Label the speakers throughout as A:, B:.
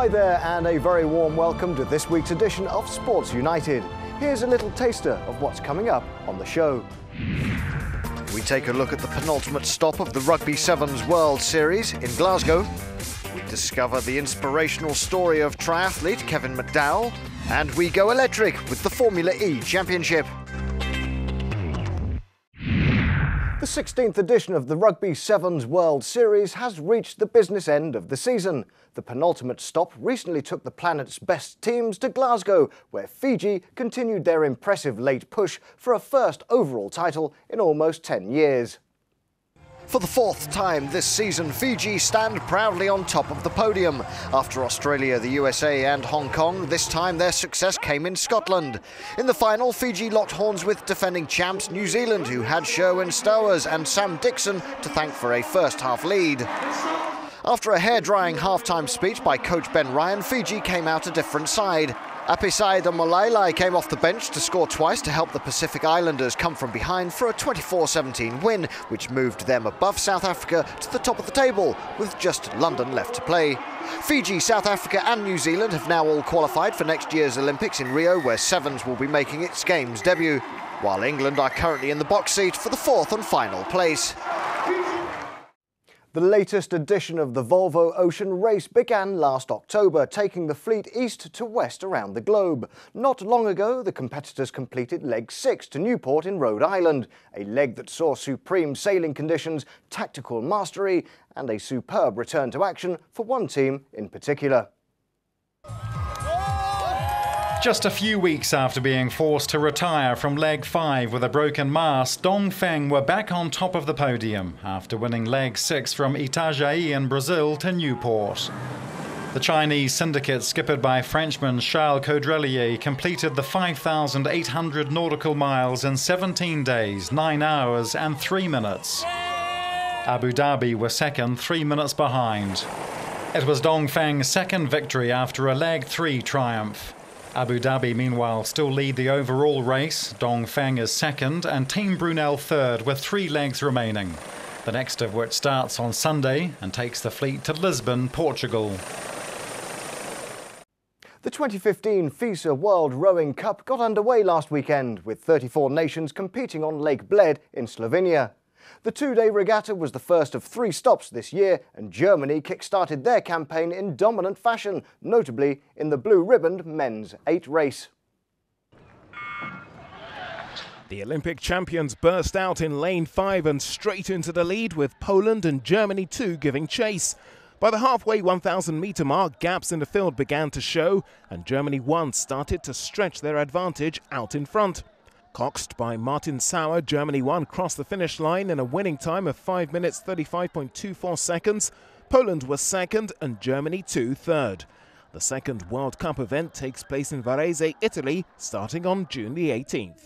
A: Hi there, and a very warm welcome to this week's edition of Sports United. Here's a little taster of what's coming up on the show. We take a look at the penultimate stop of the Rugby Sevens World Series in Glasgow. We discover the inspirational story of triathlete Kevin McDowell, and we go electric with the Formula E Championship. The 16th edition of the Rugby Sevens World Series has reached the business end of the season. The penultimate stop recently took the planet's best teams to Glasgow, where Fiji continued their impressive late push for a first overall title in almost 10 years. For the fourth time this season, Fiji stand proudly on top of the podium. After Australia, the USA and Hong Kong, this time their success came in Scotland. In the final, Fiji locked horns with defending champs New Zealand, who had Sherwin Stowers and Sam Dixon to thank for a first-half lead. After a hair-drying half-time speech by coach Ben Ryan, Fiji came out a different side. Apisai Molailai came off the bench to score twice to help the Pacific Islanders come from behind for a 24-17 win, which moved them above South Africa to the top of the table, with just London left to play. Fiji, South Africa and New Zealand have now all qualified for next year's Olympics in Rio, where Sevens will be making its Games debut, while England are currently in the box seat for the fourth and final place. The latest edition of the Volvo Ocean Race began last October, taking the fleet east to west around the globe. Not long ago, the competitors completed Leg 6 to Newport in Rhode Island, a leg that saw supreme sailing conditions, tactical mastery and a superb return to action for one team in particular.
B: Just a few weeks after being forced to retire from Leg 5 with a broken mast, Dongfeng were back on top of the podium after winning Leg 6 from Itajaí in Brazil to Newport. The Chinese syndicate, skippered by Frenchman Charles Caudrelier, completed the 5,800 nautical miles in 17 days, 9 hours and 3 minutes. Abu Dhabi were second, 3 minutes behind. It was Dongfeng's second victory after a Leg 3 triumph. Abu Dhabi, meanwhile, still lead the overall race. Dongfeng is second and Team Brunel third, with 3 legs remaining. The next of which starts on Sunday and takes the fleet to Lisbon, Portugal.
A: The 2015 FISA World Rowing Cup got underway last weekend, with 34 nations competing on Lake Bled in Slovenia. The 2-day regatta was the first of 3 stops this year, and Germany kick-started their campaign in dominant fashion, notably in the blue-ribboned men's 8 race.
C: The Olympic champions burst out in lane 5 and straight into the lead, with Poland and Germany too giving chase. By the halfway 1,000-metre mark, gaps in the field began to show, and Germany 1 started to stretch their advantage out in front. Coxed by Martin Sauer, Germany 1 crossed the finish line in a winning time of 5 minutes 35.24 seconds. Poland was second and Germany 2 third. The second World Cup event takes place in Varese, Italy, starting on June the 18th.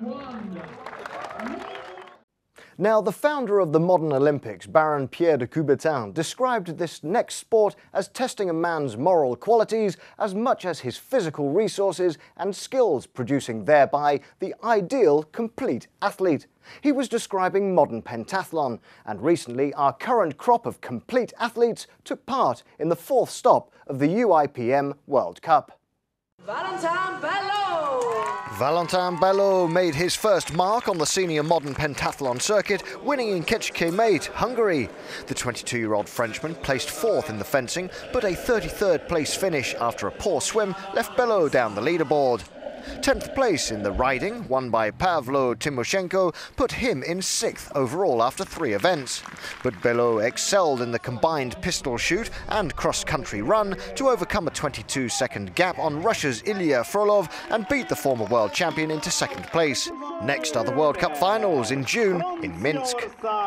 A: Now, the founder of the modern Olympics, Baron Pierre de Coubertin, described this next sport as testing a man's moral qualities as much as his physical resources and skills, producing thereby the ideal complete athlete. He was describing modern pentathlon, and recently our current crop of complete athletes took part in the 4th stop of the UIPM World Cup.
D: Valentin Belaud!
A: Valentin Belaud made his first mark on the senior modern pentathlon circuit, winning in Kecskemét, Hungary. The 22-year-old Frenchman placed 4th in the fencing, but a 33rd place finish after a poor swim left Belaud down the leaderboard. 10th place in the riding, won by Pavlo Timoshenko, put him in 6th overall after 3 events. But Belaud excelled in the combined pistol shoot and cross-country run to overcome a 22-second gap on Russia's Ilya Frolov and beat the former world champion into 2nd place. Next are the World Cup finals in June in Minsk.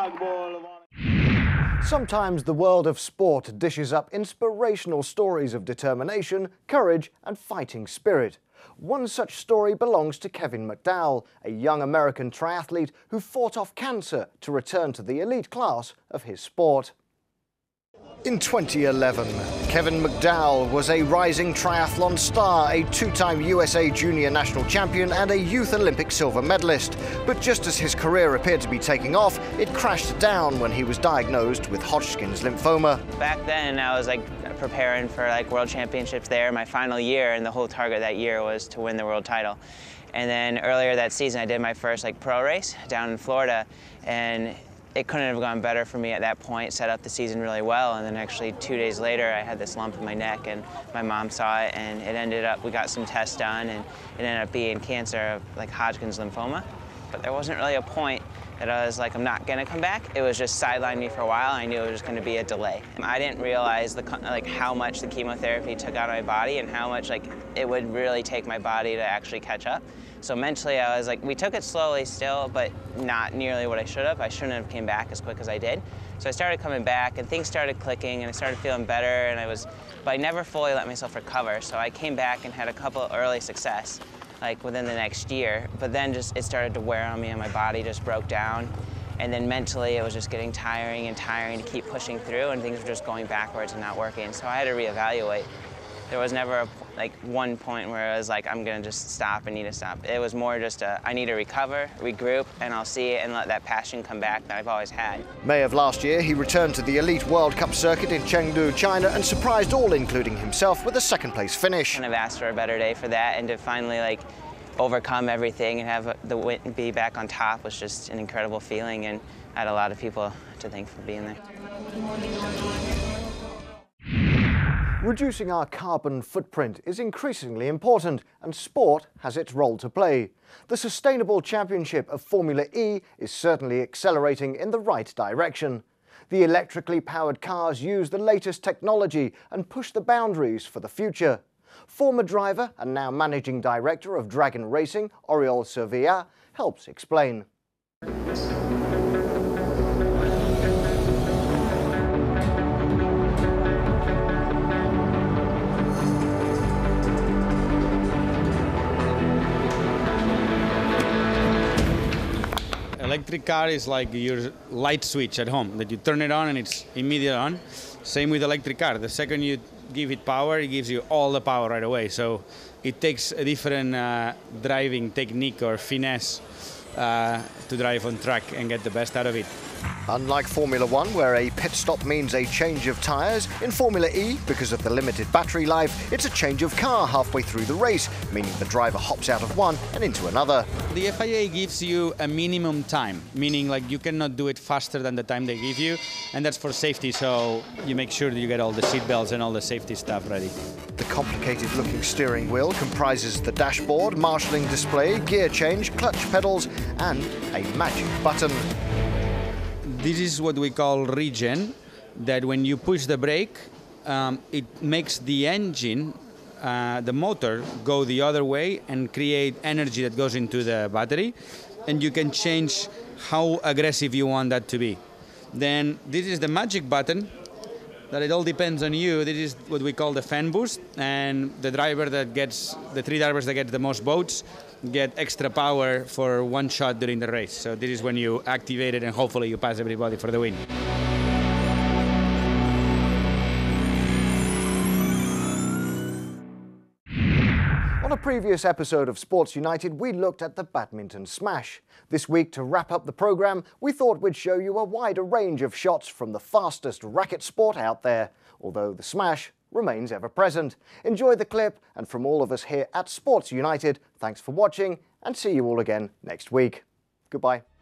A: Sometimes the world of sport dishes up inspirational stories of determination, courage and fighting spirit. One such story belongs to Kevin McDowell, a young American triathlete who fought off cancer to return to the elite class of his sport. In 2011, Kevin McDowell was a rising triathlon star, a 2-time USA Junior National Champion and a Youth Olympic silver medalist. But just as his career appeared to be taking off, it crashed down when he was diagnosed with Hodgkin's lymphoma.
E: Back then, I was like preparing for like World Championships there my final year, and the whole target that year was to win the world title. And then earlier that season I did my first like pro race down in Florida, and it couldn't have gone better for me at that point. Set up the season really well, and then actually 2 days later I had this lump in my neck, and my mom saw it, and it ended up, we got some tests done, and it ended up being cancer, like Hodgkin's lymphoma. But there wasn't really a point that I was like, I'm not gonna come back. It was just sidelined me for a while. I knew it was just gonna be a delay. I didn't realize how much the chemotherapy took out of my body, and how much it would really take my body to actually catch up. So mentally I was like, we took it slowly still, but not nearly what I should have. I shouldn't have came back as quick as I did. So I started coming back, and things started clicking, and I started feeling better, and but I never fully let myself recover. So I came back and had a couple of early success, like within the next year, but then it started to wear on me, and my body just broke down. And then mentally it was just getting tiring and tiring to keep pushing through, and things were just going backwards and not working. So I had to reevaluate. There was never one point where I was like, I'm gonna just stop, I need to stop. It was more just I need to recover, regroup, and I'll see it and let that passion come back that I've always had.
A: May of last year, he returned to the Elite World Cup circuit in Chengdu, China, and surprised all, including himself, with a second-place finish.
E: Kind of asked for a better day for that, and to finally overcome everything and have the win, be back on top was just an incredible feeling, and I had a lot of people to thank for being there.
A: Reducing our carbon footprint is increasingly important, and sport has its role to play. The Sustainable Championship of Formula E is certainly accelerating in the right direction. The electrically powered cars use the latest technology and push the boundaries for the future. Former driver and now managing director of Dragon Racing, Oriol Servia, helps explain.
F: Electric car is like your light switch at home, that you turn it on and it's immediate on. Same with electric car. The second you give it power, it gives you all the power right away. So it takes a different driving technique or finesse to drive on track and get the best out of it.
A: Unlike Formula One, where a pit stop means a change of tyres, in Formula E, because of the limited battery life, it's a change of car halfway through the race, meaning the driver hops out of one and into another.
F: The FIA gives you a minimum time, meaning you cannot do it faster than the time they give you, and that's for safety, so you make sure that you get all the seat belts and all the safety stuff ready.
A: The complicated-looking steering wheel comprises the dashboard, marshalling display, gear change, clutch pedals, and a magic button.
F: This is what we call regen, that when you push the brake, it makes the engine, the motor, go the other way and create energy that goes into the battery, and you can change how aggressive you want that to be. Then this is the magic button, that it all depends on you. This is what we call the fan boost, and the three drivers that get the most votes get extra power for one shot during the race. So this is when you activate it and hopefully you pass everybody for the win.
A: On a previous episode of Sports United, we looked at the badminton smash. This week, to wrap up the programme, we thought we'd show you a wider range of shots from the fastest racket sport out there, although the smash remains ever present. Enjoy the clip, and from all of us here at Sports United, thanks for watching, and see you all again next week. Goodbye.